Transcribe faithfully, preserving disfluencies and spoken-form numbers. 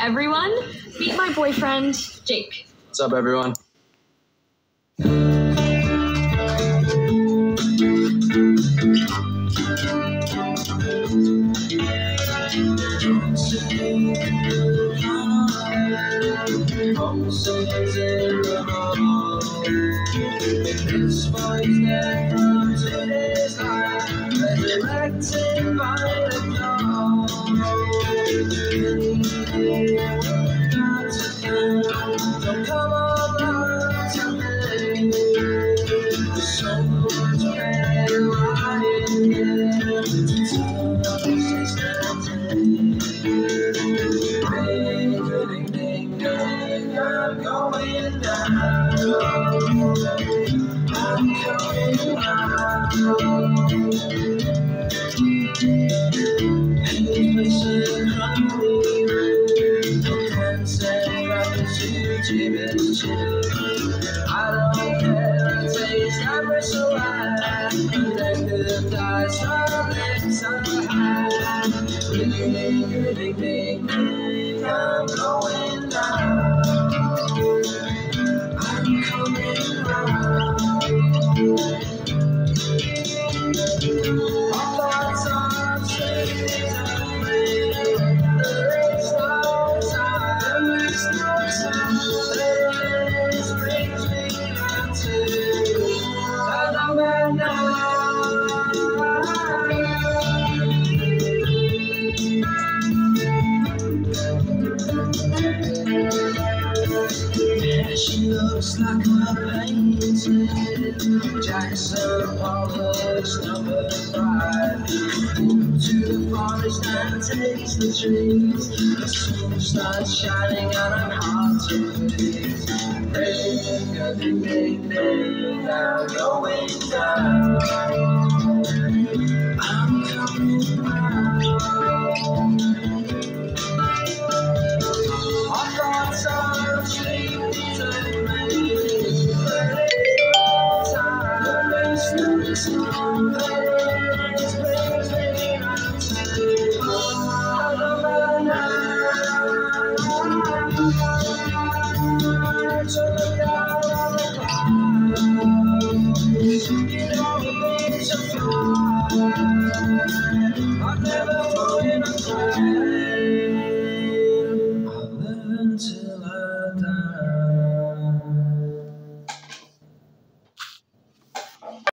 everyone. Meet my boyfriend, Jake. What's up, everyone? She looks like a painting, Jackson Pollock's number five. To the forest and taste the trees, the sun starts shining and I'm hard to please. Ring a ding ding ding, I'm going down.